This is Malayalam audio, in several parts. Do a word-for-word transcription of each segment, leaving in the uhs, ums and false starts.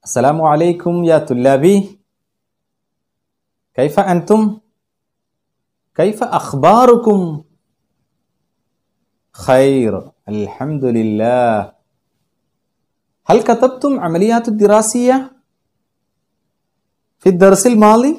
السلام عليكم يا طلابي، كيف أنتم؟ كيف أخباركم؟ خير الحمد لله. هل كتبتم عمليات الدراسية في الدرس الماضي؟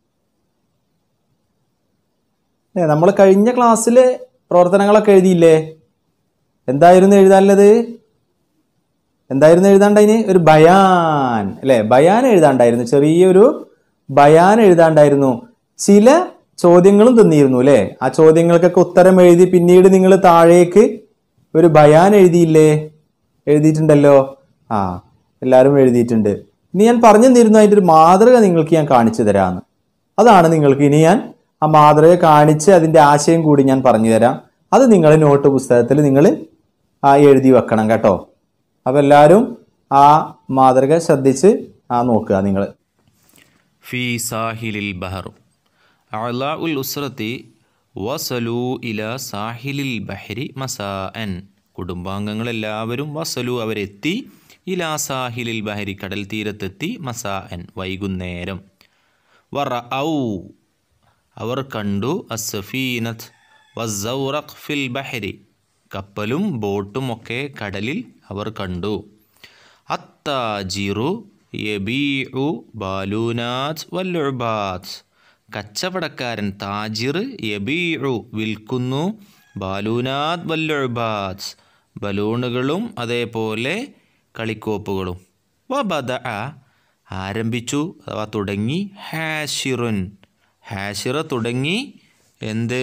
നമ്മൾ കഴിഞ്ഞ ക്ലാസ്സിലെ പ്രവർത്തനങ്ങളൊക്കെ എഴുതിയില്ലേ? എന്തായിരുന്നു എഴുതാനുള്ളത്? എന്തായിരുന്നു എഴുതാണ്ടായിന്? ഒരു ബയാൻ അല്ലെ? ബയാൻ എഴുതാണ്ടായിരുന്നു. ചെറിയൊരു ബയാൻ എഴുതാണ്ടായിരുന്നു. ചില ചോദ്യങ്ങളും തന്നിരുന്നു അല്ലെ? ആ ചോദ്യങ്ങൾക്കൊക്കെ ഉത്തരം എഴുതി പിന്നീട് നിങ്ങൾ താഴേക്ക് ഒരു ബയാൻ എഴുതിയില്ലേ? എഴുതിയിട്ടുണ്ടല്ലോ. ആ, എല്ലാവരും എഴുതിയിട്ടുണ്ട്. ഇനി ഞാൻ പറഞ്ഞു തന്നിരുന്നു അതിൻ്റെ ഒരു മാതൃക നിങ്ങൾക്ക് ഞാൻ കാണിച്ചു തരാമെന്ന്. അതാണ് നിങ്ങൾക്ക് ഇനി ഞാൻ ആ മാതൃക കാണിച്ച് അതിന്റെ ആശയം കൂടി ഞാൻ പറഞ്ഞു തരാം. അത് നിങ്ങൾ നോട്ട് പുസ്തകത്തിൽ നിങ്ങൾ ആ എഴുതി വെക്കണം കേട്ടോ. അപ്പൊ എല്ലാവരും ആ മാതൃക ശ്രദ്ധിച്ച് ആ നോക്കുക നിങ്ങൾ. ഫി സാഹിലിൽ ബഹർ അഅ്ലാഉൽ ഉസ്റതി വസലു ഇലാ സാഹിലിൽ ബഹരി മസാഅൻ. കുടുംബാംഗങ്ങൾ എല്ലാവരും വസലു അവരെത്തി, ഇലാ സാഹിലിൽ ബഹരി കടൽ തീരത്തെത്തി, മസാഅൻ വൈകുന്നേരം. വറഔ അവർ കണ്ടു, അസ്സഫീനത്ത് വസ്സൗറഖ് ഫിൽ ബഹരി കപ്പലും ബോട്ടും ഒക്കെ കടലിൽ അവർ കണ്ടു. അത്താജിറു യബീഉ ബാലൂനാത്ത് വല്ലുഅബാത്ത്. കച്ചവടക്കാരൻ താജിർ യബീഉ വിൽക്കുന്നു, ബാലൂനാത്ത് വല്ലുഅബാത്ത് ബലൂണുകളും അതേപോലെ കളിക്കോപ്പുകളും. വബദഅ ആരംഭിച്ചു അഥവാ തുടങ്ങി, ഹാഷിറുൻ ഹാഷിറ തുടങ്ങി എന്ത്?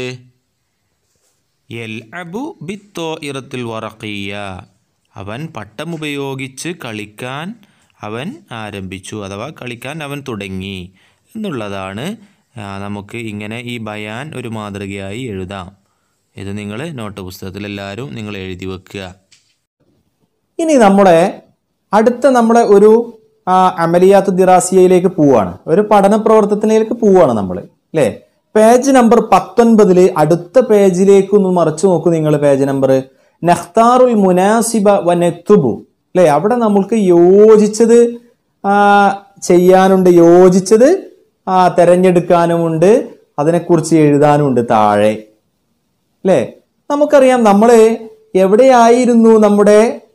യൽഅബു ബിത്തോഇറത്തിൽ വറഖിയ അവൻ പട്ടമുപയോഗിച്ച് കളിക്കാൻ അവൻ ആരംഭിച്ചു അഥവാ കളിക്കാൻ അവൻ തുടങ്ങി എന്നുള്ളതാണ്. നമുക്ക് ഇങ്ങനെ ഈ ബയാൻ ഒരു മാതൃകയായി എഴുതാം. ഇത് നിങ്ങൾ നോട്ട് പുസ്തകത്തിൽ എല്ലാവരും നിങ്ങൾ എഴുതി വെക്കുക. ഇനി നമ്മുടെ അടുത്ത നമ്മുടെ ഒരു അമലിയാത്ത് ദിറാസിയയിലേക്ക് പോവാണ്, ഒരു പഠന പ്രവർത്തനത്തിലേക്ക് പോവാണ് നമ്മൾ അല്ലേ? പേജ് നമ്പർ പത്തൊൻപതില് അടുത്ത പേജിലേക്ക് ഒന്ന് മറിച്ചു നോക്കൂ നിങ്ങൾ. പേജ് നമ്പർ നഖ്താറുൽ മുനാസിബ വ നക്തുബു അല്ലെ? അവിടെ നമ്മൾക്ക് യോജിച്ചത് ആ ചെയ്യാനുണ്ട്, യോജിച്ചത് ആ തെരഞ്ഞെടുക്കാനുമുണ്ട്, അതിനെക്കുറിച്ച് എഴുതാനുമുണ്ട് താഴെ അല്ലെ? നമുക്കറിയാം നമ്മള് എവിടെയായിരുന്നു നമ്മുടെ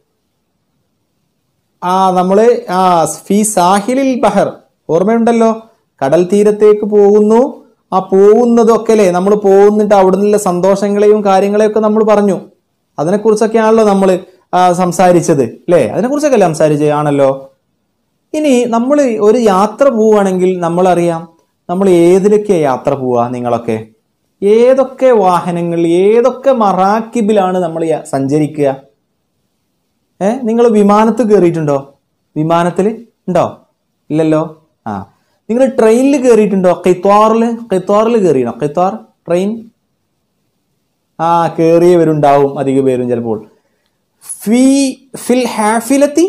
ആ നമ്മള് ആ ഫി സാഹിലിൽ ബഹർ ഓർമ്മയുണ്ടല്ലോ? കടൽ തീരത്തേക്ക് പോകുന്നു. ആ പോകുന്നതൊക്കെ അല്ലേ നമ്മൾ പോകുന്നിട്ട് അവിടെ നിന്നുള്ള സന്തോഷങ്ങളെയും കാര്യങ്ങളെയൊക്കെ നമ്മൾ പറഞ്ഞു. അതിനെക്കുറിച്ചൊക്കെയാണല്ലോ നമ്മൾ സംസാരിച്ചത് അല്ലേ? അതിനെക്കുറിച്ചൊക്കെ അല്ലേ സംസാരിച്ചത് ആണല്ലോ. ഇനി നമ്മൾ ഒരു യാത്ര പോവുകയാണെങ്കിൽ നമ്മളറിയാം നമ്മൾ ഏതിലൊക്കെ യാത്ര പോവുക. നിങ്ങളൊക്കെ ഏതൊക്കെ വാഹനങ്ങൾ ഏതൊക്കെ മറാക്കിബിലാണ് നമ്മൾ സഞ്ചരിക്കുക? ഏ നിങ്ങൾ വിമാനത്തിൽ കയറിയിട്ടുണ്ടോ? വിമാനത്തിൽ ഉണ്ടോ? ഇല്ലല്ലോ. ആ നിങ്ങൾ ട്രെയിനിൽ കയറിയിട്ടുണ്ടോ? ഖിത്വാറില് ഖിത്വാറിൽ കയറിയണോ? ഖിത്വാർ ട്രെയിൻ ആ കയറിയവരുണ്ടാവും അധിക പേരും ചിലപ്പോൾ. ഫി ഫിൽ ഹാഫിലത്തി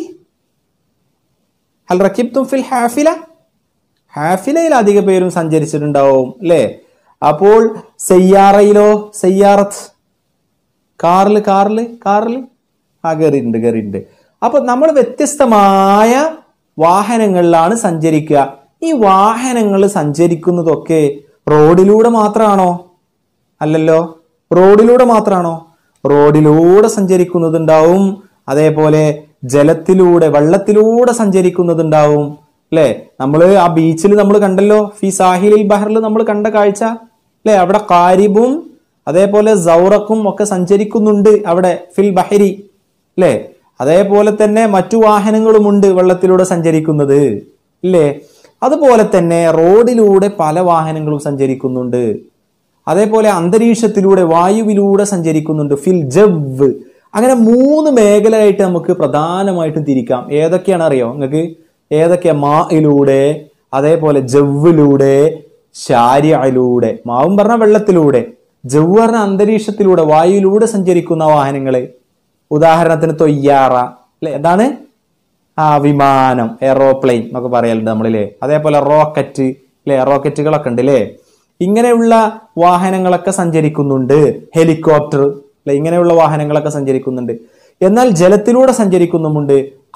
ഹൽ റകിബ്തും ഫിൽ ഹാഫില ഹാഫിലയിൽ അധിക പേരും സഞ്ചരിച്ചിട്ടുണ്ടാവും അല്ലേ? അപ്പോൾ സയ്യാറയിലോ? സയ്യാറത്ത് കാറിൽ കാറിൽ കാറിൽ ആ കയറിയിട്ടുണ്ട് കയറിയിട്ടുണ്ട്. അപ്പൊ നമ്മൾ വ്യത്യസ്തമായ വാഹനങ്ങളിലാണ് സഞ്ചരിക്കുക. ഈ വാഹനങ്ങൾ സഞ്ചരിക്കുന്നതൊക്കെ റോഡിലൂടെ മാത്രമാണോ? അല്ലല്ലോ. റോഡിലൂടെ മാത്രമാണോ? റോഡിലൂടെ സഞ്ചരിക്കുന്നതുണ്ടാവും, അതേപോലെ ജലത്തിലൂടെ വെള്ളത്തിലൂടെ സഞ്ചരിക്കുന്നതുണ്ടാവും അല്ലെ? നമ്മൾ ആ ബീച്ചിൽ നമ്മൾ കണ്ടല്ലോ, ഫി സാഹിലിൽ ബഹറിൽ നമ്മൾ കണ്ട കാഴ്ച അല്ലെ? അവിടെ കാരിബും അതേപോലെ സൗറഖും ഒക്കെ സഞ്ചരിക്കുന്നുണ്ട് അവിടെ ഫിൽ ബഹരി അല്ലെ? അതേപോലെ തന്നെ മറ്റു വാഹനങ്ങളുമുണ്ട് വെള്ളത്തിലൂടെ സഞ്ചരിക്കുന്നത് ഇല്ലേ? അതുപോലെ തന്നെ റോഡിലൂടെ പല വാഹനങ്ങളും സഞ്ചരിക്കുന്നുണ്ട്. അതേപോലെ അന്തരീക്ഷത്തിലൂടെ വായുവിലൂടെ സഞ്ചരിക്കുന്നുണ്ട്, ഫിൽ ജവ്. അങ്ങനെ മൂന്ന് മേഖലയായിട്ട് നമുക്ക് പ്രധാനമായിട്ടും തിരിക്കാം. ഏതൊക്കെയാണ് അറിയോ നിങ്ങൾക്ക്? ഏതൊക്കെയാ? മായിലൂടെ, അതേപോലെ ജവ്വിലൂടെ, ശാരിഅയിലൂടെ. മാവും പറഞ്ഞ വെള്ളത്തിലൂടെ, ജവ് പറഞ്ഞ അന്തരീക്ഷത്തിലൂടെ വായുവിലൂടെ സഞ്ചരിക്കുന്ന വാഹനങ്ങള്. ഉദാഹരണത്തിന് തൊയ്യാറ അല്ലെ? എന്താണ്? ആ വിമാനം, എയറോപ്ലെയിൻ എന്നൊക്കെ പറയലുണ്ട് നമ്മളില്ലേ? അതേപോലെ റോക്കറ്റ് അല്ലെ? റോക്കറ്റുകളൊക്കെ ഉണ്ട് അല്ലേ? ഇങ്ങനെയുള്ള വാഹനങ്ങളൊക്കെ സഞ്ചരിക്കുന്നുണ്ട്. ഹെലികോപ്റ്റർ അല്ലെ? ഇങ്ങനെയുള്ള വാഹനങ്ങളൊക്കെ സഞ്ചരിക്കുന്നുണ്ട്. എന്നാൽ ജലത്തിലൂടെ സഞ്ചരിക്കുന്നുമുണ്ട്.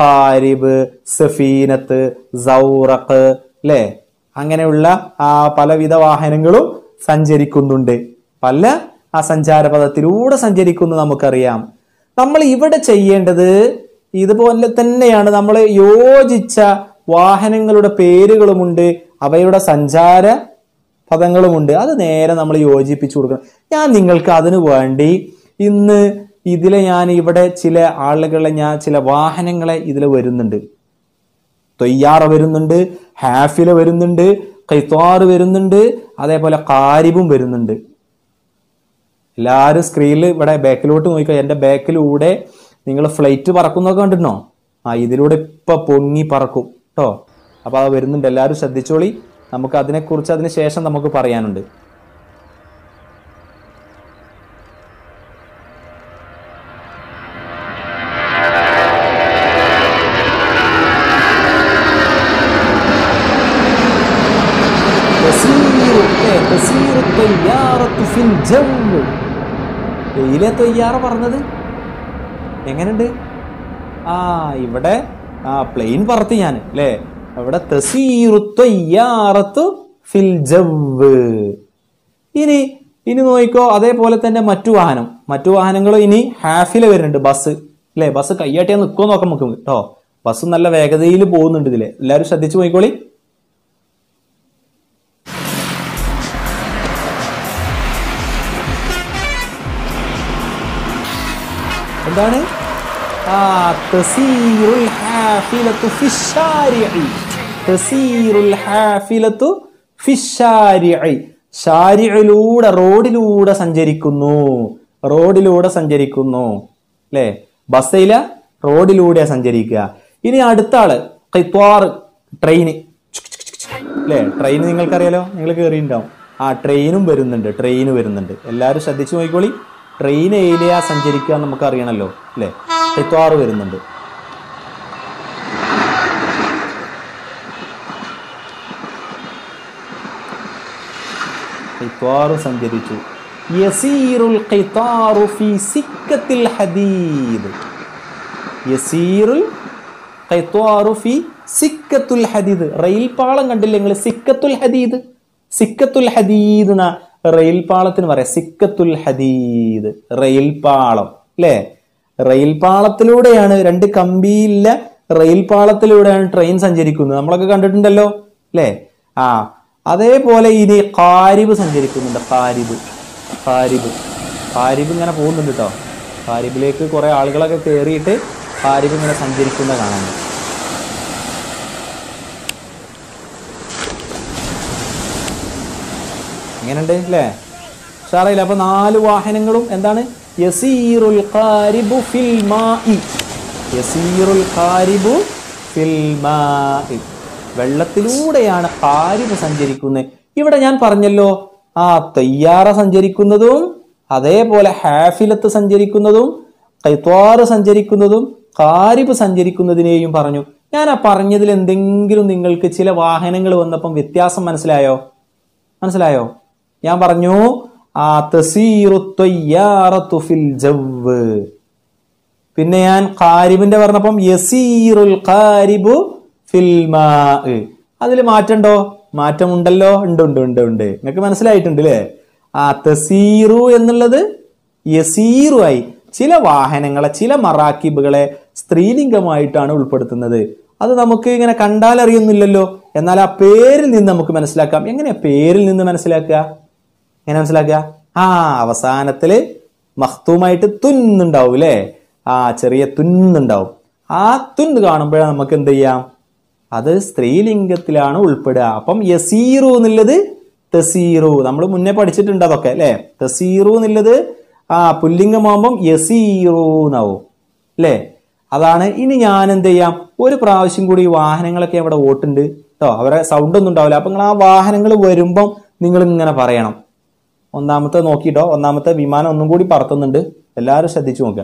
ഖാരിബ്, സഫീനത്ത്, സൗറഖ് അല്ലെ, അങ്ങനെയുള്ള ആ പലവിധ വാഹനങ്ങളും സഞ്ചരിക്കുന്നുണ്ട്. പല ആ സഞ്ചാരപഥത്തിലൂടെ സഞ്ചരിക്കുന്നു നമുക്കറിയാം. നമ്മൾ ഇവിടെ ചെയ്യേണ്ടത് ഇതുപോലെ തന്നെയാണ്. നമ്മൾ യോജിച്ച വാഹനങ്ങളുടെ പേരുകളുമുണ്ട്, അവയുടെ സഞ്ചാര പദങ്ങളുമുണ്ട്. അത് നേരെ നമ്മൾ യോജിപ്പിച്ചു കൊടുക്കണം. ഞാൻ നിങ്ങൾക്ക് അതിനു വേണ്ടി ഇന്ന് ഇതിലെ ഞാൻ ഇവിടെ ചില ആളുകളെ ഞാൻ ചില വാഹനങ്ങളെ ഇതിൽ വരുന്നുണ്ട്. തൊയ്യാറ വരുന്നുണ്ട്, ഹാഫില വരുന്നുണ്ട്, ഖൈത്വാർ വരുന്നുണ്ട്, അതേപോലെ ഖാരിബും വരുന്നുണ്ട്. എല്ലാവരും സ്ക്രീനിൽ ഇവിടെ ബാക്കിലോട്ട് നോക്കിക്കോ. എൻ്റെ ബാക്കിലൂടെ നിങ്ങൾ ഫ്ലൈറ്റ് പറക്കുന്നൊക്കെ കണ്ടിട്ടുണ്ടോ? ആ ഇതിലൂടെ ഇപ്പൊ പൊങ്ങി പറക്കും കേട്ടോ. അപ്പൊ അത് വരുന്നുണ്ട്, എല്ലാവരും ശ്രദ്ധിച്ചോളി. നമുക്ക് അതിനെക്കുറിച്ച് അതിന് ശേഷം നമുക്ക് പറയാനുണ്ട്. തൊയ്യാറ പറഞ്ഞത് എങ്ങനെയുണ്ട്? ആ ഇവിടെ ആ പ്ലെയിൻ പറത്തി ഞാൻ അല്ലേ. അവിടെ തസീറു ത്വയ്യാറത്തു ഫിൽ ജവ്വ്. ഇനി ഇനി നോക്കിക്കോ, അതേപോലെ തന്നെ മറ്റു വാഹനം മറ്റു വാഹനങ്ങൾ ഇനി ഹാഫില വരുന്നുണ്ട്. ബസ് അല്ലെ, ബസ് കയ്യാട്ടിയാ നിൽക്കുമോ നോക്കാം നമുക്ക് കേട്ടോ. ബസ് നല്ല വേഗതയിൽ പോകുന്നുണ്ട് ഇതിലെ, എല്ലാവരും ശ്രദ്ധിച്ചു നോക്കിക്കോളി. എന്താണ്? ആ തസീറുൽ ഹാഫിലത്തു ഫിശ്ശാരിഇ. തസീറുൽ ഹാഫിലത്തു ഫിശ്ശാരിഇ. ശാരിഇലൂടെ റോഡിലൂടെ സഞ്ചരിക്കുന്നു, റോഡിലൂടെ സഞ്ചരിക്കുന്നു അല്ലേ. ബസ്സില റോഡിലൂടെ സഞ്ചരിക്കുക. ഇനി അടുത്ത ആള് ഖൈത്വാർ, ട്രെയിന് അല്ലേ. ട്രെയിൻ നിങ്ങൾക്കറിയാലോ, നിങ്ങൾ കയറിയിട്ടുണ്ടാവും. ആ ട്രെയിനും വരുന്നുണ്ട്, ട്രെയിന് വരുന്നുണ്ട്. എല്ലാവരും ശ്രദ്ധിച്ചു നോക്കിക്കോളി. ട്രെയിൻ ഏരിയ സഞ്ചരിക്കുക നമുക്ക് അറിയണല്ലോ അല്ലെ. ഖൈത്വാർ വരുന്നുണ്ട്. ഖൈത്വാർ സഞ്ചരിച്ചു. യസീറുൽ ഖൈത്വാറു ഫീ സിക്കത്തിൽ ഹദീദ്. യസീറുൽ ഖൈത്വാറു ഫീ സിക്കത്തുൽ ഹദീദ്. റെയിൽ പാളം കണ്ടില്ലേ നിങ്ങൾ? സിക്കത്തുൽ ഹദീദ്, സിക്കത്തുൽ ഹദീദ് എന്ന റെയിൽ പാളത്തിന് പറയാം. സിക്കത്തുൽ ഹദീദ്, റെയിൽ പാളം അല്ലേ. റെയിൽ പാളത്തിലൂടെയാണ്, രണ്ട് കമ്പിയില്ല റെയിൽ പാളത്തിലൂടെയാണ് ട്രെയിൻ സഞ്ചരിക്കുന്നത്. നമ്മളൊക്കെ കണ്ടിട്ടുണ്ടല്ലോ അല്ലേ. ആ അതേപോലെ ഇനി ഖാരിബ് സഞ്ചരിക്കുന്നുണ്ട്. ഖാരിബ് ഖാരിബ് ഖാരിബ് ഇങ്ങനെ പോകുന്നുണ്ട് കേട്ടോ. ഖാരിബിലേക്ക് കുറെ ആളുകളൊക്കെ കയറിയിട്ട് ഖാരിബ് ഇങ്ങനെ സഞ്ചരിക്കുന്ന കാണാൻ. എങ്ങനെയുണ്ട് അല്ലേ? ഉഷാറായില്ല? അപ്പൊ നാല് വാഹനങ്ങളും എന്താണ്? യസീറുൽ ഖാരിബു ഫിൽ മാഇ. യസീറുൽ ഖാരിബു ഫിൽ മാഇ. വെള്ളത്തിലൂടെയാണ് ഖാരിബ് സഞ്ചരിക്കുന്നത്. ഇവിടെ ഞാൻ പറഞ്ഞല്ലോ, ആ തയ്യാറ സഞ്ചരിക്കുന്നതും അതേപോലെ ഹാഫിലത്ത് സഞ്ചരിക്കുന്നതും ഖൈത്വാർ സഞ്ചരിക്കുന്നതും ഖാരിബ് സഞ്ചരിക്കുന്നതിനെയും പറഞ്ഞു. ഞാൻ ആ പറഞ്ഞതിൽ എന്തെങ്കിലും നിങ്ങൾക്ക് ചില വാഹനങ്ങൾ വന്നപ്പം വ്യത്യാസം മനസ്സിലായോ? മനസ്സിലായോ? ഞാൻ പറഞ്ഞു ആ തസീറു ത്വയ്യാറത്തു ഫിൽ ജവ്വ്. പിന്നെ ഞാൻ ഖാരിബിന്റെ പറഞ്ഞപ്പം യസീറുൽ ഖാരിബു ഫിൽ മാഇ. അതിൽ മാറ്റമുണ്ടോ? മാറ്റമുണ്ടല്ലോ. ഉണ്ട് ഉണ്ട് ഉണ്ട് ഉണ്ട് നിങ്ങൾക്ക് മനസ്സിലായിട്ടുണ്ട് അല്ലേ? ആ തസീറു എന്നുള്ളത് യസീറു ആയി. ചില വാഹനങ്ങളെ, ചില മറാക്കിബുകളെ സ്ത്രീലിംഗമായിട്ടാണ് ഉൾപ്പെടുത്തുന്നത്. അത് നമുക്ക് ഇങ്ങനെ കണ്ടാൽ അറിയുന്നില്ലല്ലോ. എന്നാൽ ആ പേരിൽ നിന്ന് നമുക്ക് മനസ്സിലാക്കാം. എങ്ങനെയാ പേരിൽ നിന്ന് മനസ്സിലാക്കുക? എങ്ങനെ മനസ്സിലാക്കുക? ആ അവസാനത്തില് മഖ്തൂമായിട്ട് തുന്നുണ്ടാവും അല്ലേ. ആ ചെറിയ തുന്നുണ്ടാവും. ആ തുന്ന് കാണുമ്പോഴാണ് നമുക്ക് എന്ത് ചെയ്യാം? അത് സ്ത്രീലിംഗത്തിലാണ് ഉൾപ്പെടുക. അപ്പം യസീറു എന്നുള്ളത് തസീറു, നമ്മൾ മുന്നേ പഠിച്ചിട്ടുണ്ട് അതൊക്കെ അല്ലെ. തസീറു എന്നുള്ളത് ആ പുല്ലിംഗമാകുമ്പം യസീറു എന്നാവും അല്ലേ. അതാണ്. ഇനി ഞാൻ എന്ത് ചെയ്യാം? ഒരു പ്രാവശ്യം കൂടി ഈ വാഹനങ്ങളൊക്കെ അവിടെ ഓട്ടുണ്ട് കേട്ടോ. അവരെ സൗണ്ട് ഒന്നും ഉണ്ടാവില്ല. അപ്പൊ നിങ്ങൾ ആ വാഹനങ്ങൾ വരുമ്പം നിങ്ങൾ ഇങ്ങനെ പറയണം. ഒന്നാമത്തെ നോക്കിട്ടോ, ഒന്നാമത്തെ വിമാനം ഒന്നും കൂടി പറത്തുന്നുണ്ട്. എല്ലാവരും ശ്രദ്ധിച്ചു നോക്കുക.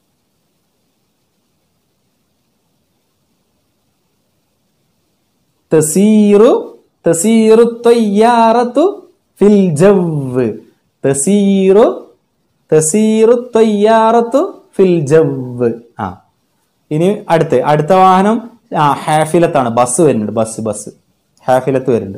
തസീറു തസീറു ത്വയ്യാറത്തു ഫിൽ ജവ്വ്. തസീറു തസീറു ത്വയ്യാറത്തു ഫിൽ ജവ്വ്. ആ ഇനി അടുത്ത് അടുത്ത വാഹനം ആ ഹാഫിലത്താണ്. ബസ് വരുന്നുണ്ട്. ബസ് ബസ് ഹാഫിലത്ത് വരുന്നുണ്ട്.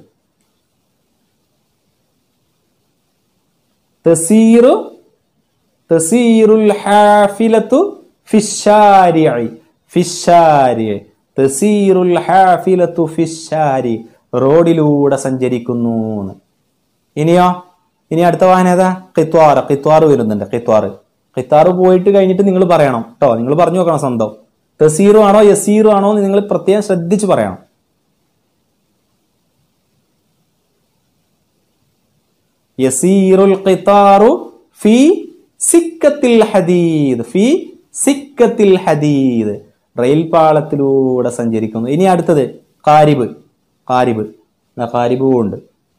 തസീറു തസീറുൽ ഹാഫിലത്തു ഫിശ്ശാരിഇ ഫിശ്ശാരിഇ തസീറുൽ ഹാഫിലത്തു ഫിശ്ശാരി റോഡിലൂടെ സഞ്ചരിക്കുന്നു. ഇനിയോ ഇനി അടുത്ത വാഹനം ഏതാ? ഖിത്വാർ. ഖിത്വാർ വരുന്നുണ്ട്. ഖിത്വാർ ഖിത്വാർ പോയിട്ട് കഴിഞ്ഞിട്ട് നിങ്ങൾ പറയണം കേട്ടോ. നിങ്ങൾ പറഞ്ഞു നോക്കണം സ്വന്തം. തസീറു ആണോ യസീറു ആണോ എന്ന് നിങ്ങൾ പ്രത്യേകം ശ്രദ്ധിച്ച് പറയണം. യസീറുൽ ഖിത്വാറു ഫി സിക്കത്തിൽ ഹദീദ് ഫി സിക്കത്തിൽ ഹദീദ് റെയിൽ പാളത്തിലൂടെ സഞ്ചരിക്കുന്നു. ഇനി അടുത്തത് ഖാരിബ്. ഖാരിബ് ഖാരിബും ഉണ്ട്.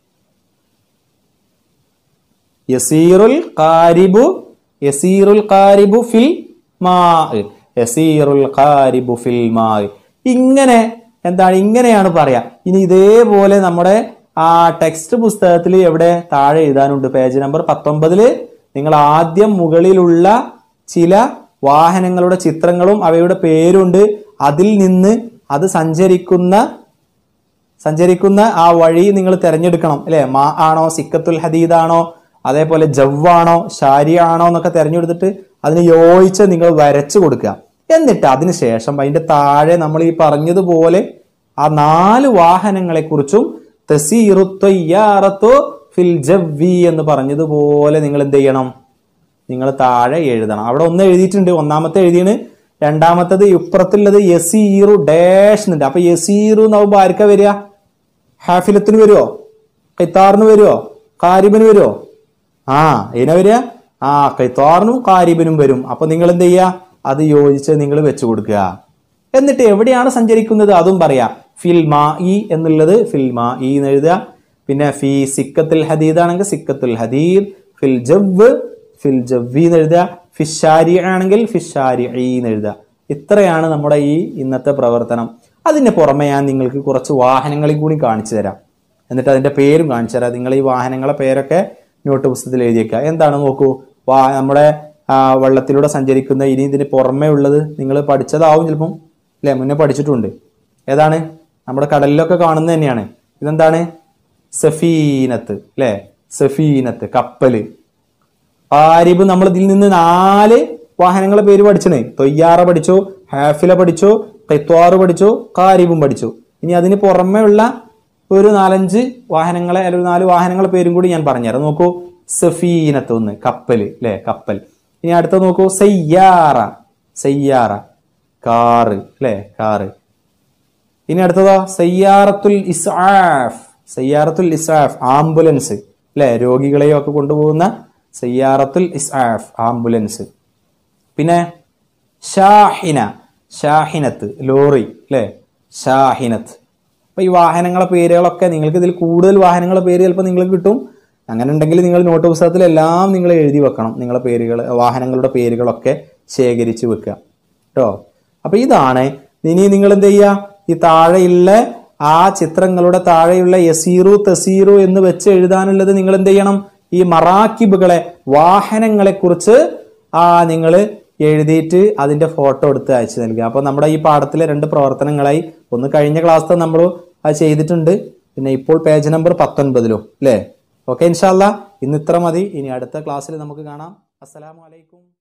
യസീറുൽ ഖാരിബു യസീറുൽ ഖാരിബു ഫിൽ മാ യസീറുൽ ഖാരിബു ഫിൽ മാ ഇങ്ങനെ എന്താണ് ഇങ്ങനെയാണ് പറയാ. ഇനി ഇതേപോലെ നമ്മുടെ ആ ടെക്സ്റ്റ് പുസ്തകത്തിൽ എവിടെ താഴെ എഴുതാനുണ്ട്. പേജ് നമ്പർ പത്തൊമ്പതില് നിങ്ങൾ ആദ്യം മുകളിലുള്ള ചില വാഹനങ്ങളുടെ ചിത്രങ്ങളും അവയുടെ പേരുണ്ട്. അതിൽ നിന്ന് അത് സഞ്ചരിക്കുന്ന സഞ്ചരിക്കുന്ന ആ വഴി നിങ്ങൾ തിരഞ്ഞെടുക്കണം അല്ലെ. മാ ആണോ സിക്കത്തുൽ ഹദീദാണോ അതേപോലെ ജവ്വാണോ ഷാരിയാണോ എന്നൊക്കെ തിരഞ്ഞെടുത്തിട്ട് അതിന് യോജിച്ച് നിങ്ങൾ വരച്ചു കൊടുക്കുക. എന്നിട്ട് അതിനുശേഷം അതിന്റെ താഴെ നമ്മൾ ഈ പറഞ്ഞതുപോലെ ആ നാല് വാഹനങ്ങളെ കുറിച്ചും തസീറു ത്വയ്യാറത്തു ഫിൽ ജവ്വി എന്ന് പറഞ്ഞതുപോലെ നിങ്ങൾ എന്ത് ചെയ്യണം? നിങ്ങൾ താഴെ എഴുതണം. അവിടെ ഒന്ന് എഴുതിയിട്ടുണ്ട്. ഒന്നാമത്തെ എഴുതിയാണ്. രണ്ടാമത്തത് ഇപ്പുറത്തുള്ളത് യസീറു ഡാഷ് എന്നുണ്ട്. അപ്പൊ യസീറു എന്നാവുമ്പോ ആർക്കാ വരിക? ഹാഫിലത്തിന് വരുവോ? ഖിത്താറിന് വരുവോ? ഖാരിബിന് വരുവോ? ആ ഇതിനെ വരിക. ആ ഖിത്താറിനും ഖാരിബിനും വരും. അപ്പൊ നിങ്ങൾ എന്ത് ചെയ്യുക? അത് യോജിച്ച് നിങ്ങൾ വെച്ചു കൊടുക്കുക. എന്നിട്ട് എവിടെയാണ് സഞ്ചരിക്കുന്നത് അതും പറയാ. ഫിൽ മാ ഇ എന്നുള്ളത് ഫിൽ മാ ഇ എന്ന് എഴുതുക. പിന്നെ ഫി സിക്കത്തുൽ ഹദീദ് ആണെങ്കിൽ സിക്കത്തുൽ ഹദീദ്, ഫിൽ ജവ്വ് ഫിൽ ജവ്വി എന്ന് എഴുതുക, ഫിഷാരി ആണെങ്കിൽ ഫിഷാരി എന്ന് എഴുതുക. ഇത്രയാണ് നമ്മുടെ ഈ ഇന്നത്തെ പ്രവർത്തനം. അതിന് പുറമെ ഞാൻ നിങ്ങൾക്ക് കുറച്ച് വാഹനങ്ങളിൽ കൂടി കാണിച്ചു തരാം. എന്നിട്ട് അതിന്റെ പേരും കാണിച്ചു തരാം. നിങ്ങൾ ഈ വാഹനങ്ങളെ പേരൊക്കെ നോട്ട് പുസ്തകത്തിൽ എഴുതിയേക്കുക. എന്താണ് നോക്കൂ, വാ നമ്മുടെ വെള്ളത്തിലൂടെ സഞ്ചരിക്കുന്ന ഇനി ഇതിന് പുറമേ ഉള്ളത് നിങ്ങൾ പഠിച്ചതാവും ചിലപ്പം അല്ലെ, മുന്നേ പഠിച്ചിട്ടുണ്ട്. ഏതാണ്? നമ്മുടെ കടലിലൊക്കെ കാണുന്നത് തന്നെയാണ്. ഇതെന്താണ്? സഫീനത്ത് അല്ലെ, സഫീനത്ത് കപ്പല്. ഖാരിബ് നമ്മൾ ഇതിൽ നിന്ന് നാല് വാഹനങ്ങളെ പേര് പഠിച്ചണേ. തൊയ്യാറ പഠിച്ചു, ഹാഫില പഠിച്ചു, ഖിത്വാറ് പഠിച്ചു, ഖാരിബും പഠിച്ചു. ഇനി അതിന് പുറമേ ഉള്ള ഒരു നാലഞ്ച് വാഹനങ്ങളെ അല്ലെങ്കിൽ നാല് വാഹനങ്ങളെ പേരും കൂടി ഞാൻ പറഞ്ഞുതരാം. നോക്കൂ, സഫീനത്ത് ഒന്ന് കപ്പല് അല്ലെ, കപ്പൽ. ഇനി അടുത്ത നോക്കൂ, സയ്യാറ സയ്യാറ കാറ് അല്ലെ, കാറ്. ഇനി അടുത്തതോ സയ്യാറത്തുൽ ഇസ്ആഫ് സയ്യാറത്തുൽ ഇസ്ആഫ് ആംബുലൻസ് അല്ലെ, രോഗികളെയോ ഒക്കെ കൊണ്ടുപോകുന്ന സയ്യാറത്തുൽ ഇസ്ആഫ് ആംബുലൻസ്. പിന്നെ ഷാഹിന ഷാഹിനത്ത് ലോറി അല്ലെ, ഷാഹിനത്ത്. അപ്പൊ ഈ വാഹനങ്ങളെ പേരുകളൊക്കെ നിങ്ങൾക്ക് ഇതിൽ കൂടുതൽ വാഹനങ്ങളെ പേര് ചിലപ്പോൾ നിങ്ങൾക്ക് കിട്ടും. അങ്ങനെ ഉണ്ടെങ്കിൽ നിങ്ങൾ നോട്ട് പുസ്തകത്തിലെല്ലാം നിങ്ങൾ എഴുതി വെക്കണം. നിങ്ങളെ പേരുകൾ വാഹനങ്ങളുടെ പേരുകളൊക്കെ ശേഖരിച്ച് വെക്കുക കേട്ടോ. അപ്പൊ ഇതാണ്. ഇനി നിങ്ങൾ എന്ത് ചെയ്യുക? ഈ താഴെയുള്ള ആ ചിത്രങ്ങളുടെ താഴെയുള്ള യസീറു തസീറു എന്ന് വെച്ച് എഴുതാനുള്ളത് നിങ്ങൾ എന്ത് ചെയ്യണം? ഈ മറാക്കിബുകളെ വാഹനങ്ങളെ കുറിച്ച് ആ നിങ്ങൾ എഴുതിയിട്ട് അതിന്റെ ഫോട്ടോ എടുത്ത് അയച്ചു നൽകുക. അപ്പൊ നമ്മുടെ ഈ പാഠത്തിലെ രണ്ട് പ്രവർത്തനങ്ങളായി. ഒന്ന് കഴിഞ്ഞ ക്ലാസ്സിൽ നമ്മൾ അത് ചെയ്തിട്ടുണ്ട്. പിന്നെ ഇപ്പോൾ പേജ് നമ്പർ പത്തൊൻപതിലും അല്ലേ. ഓക്കെ, ഇൻഷാ അല്ലാ ഇന്ന് ഇത്ര മതി. ഇനി അടുത്ത ക്ലാസ്സിൽ നമുക്ക് കാണാം. അസ്സലാമു അലൈക്കും.